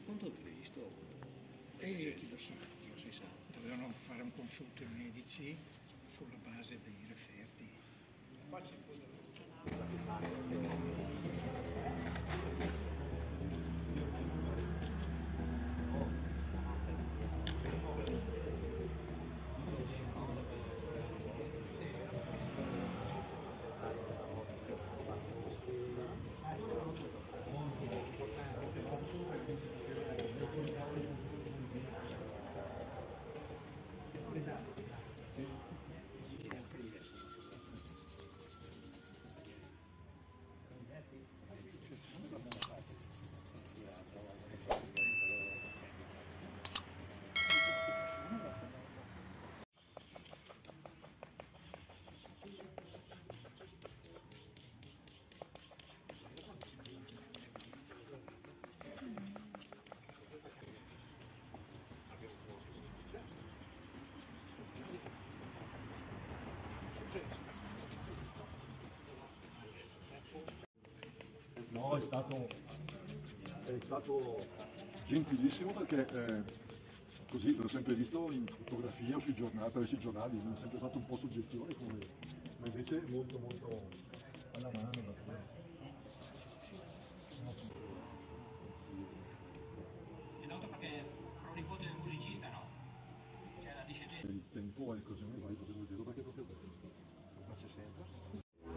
secondo previsto? Chi lo sa, non si sa. Dovevano fare un consulto ai medici sulla base dei referti. No, è stato gentilissimo perché così l'ho sempre visto in fotografia o sui giornali, attraverso i giornali, mi ha sempre fatto un po' soggezione, ma invece molto molto alla mano. È noto perché pro nipote del musicista, no? C'è la discendenza. Per il tempo e così mai potevo dirlo perché è proprio bello. Ma c'è sempre.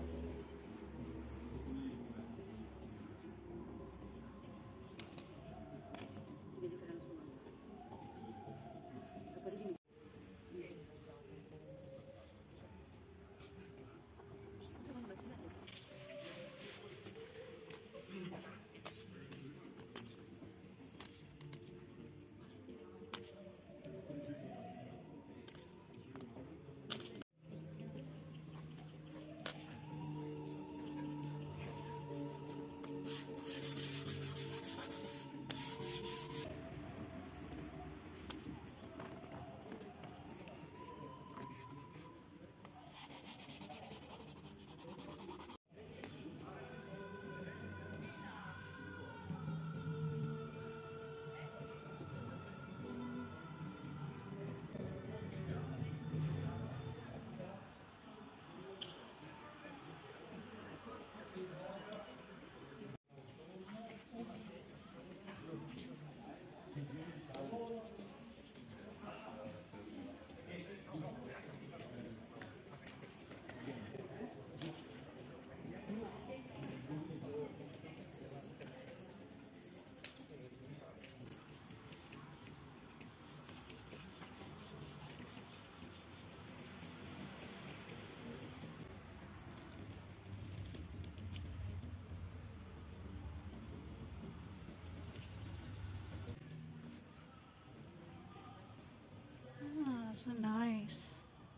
So nice.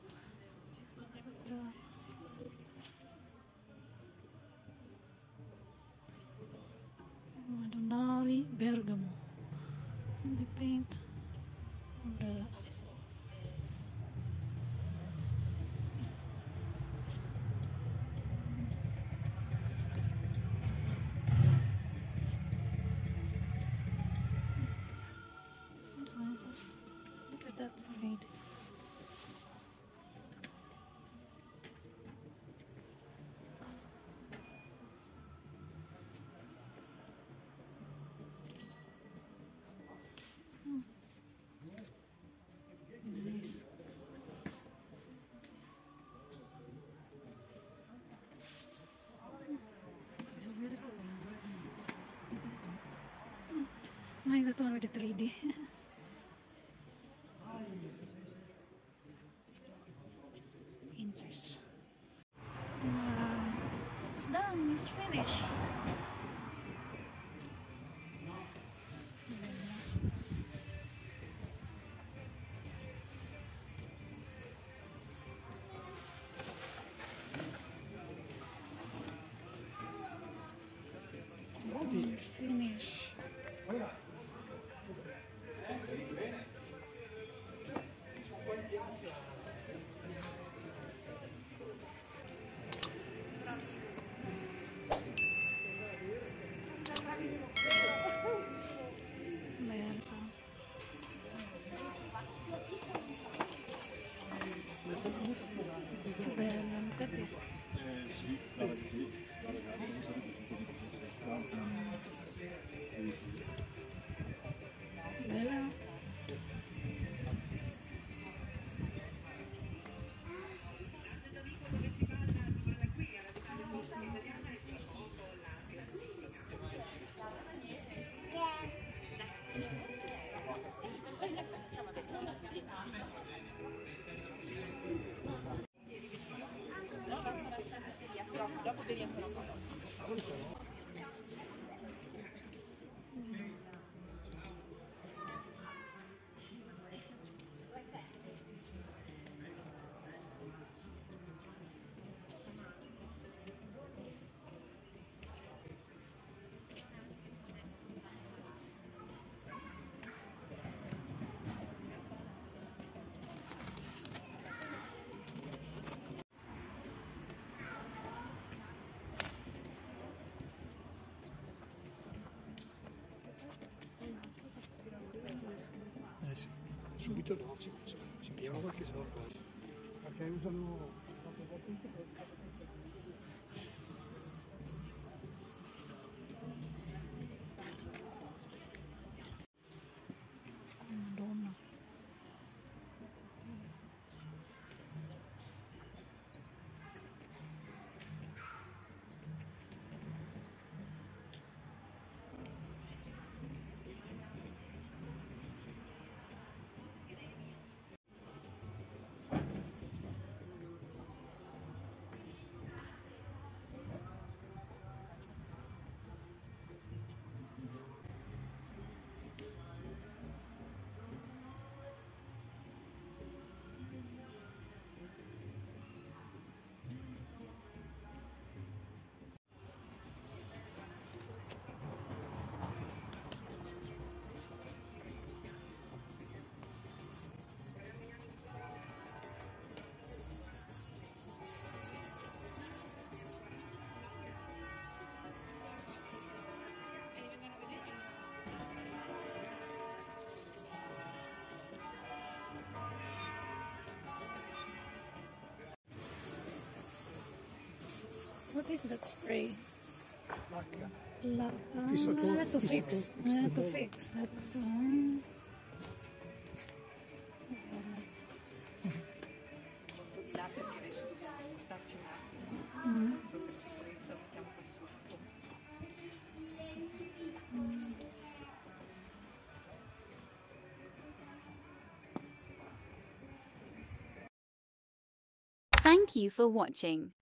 Madonnari, Bergamo. The paint on the look at that read. Nice. This is beautiful. Nice that one with the 3D. Pinterest. Wow. It's done. It's finished. It's finished. subito no, ci pigliano qualche giorno. Perché usano tante volte per... Madonna. What is that spray? Lacca. I had to fix. I had to fix. I had to... Molto di là perché adesso dobbiamo spostarci un attimo. Per sicurezza mettiamo questo ecco. Thank you for watching.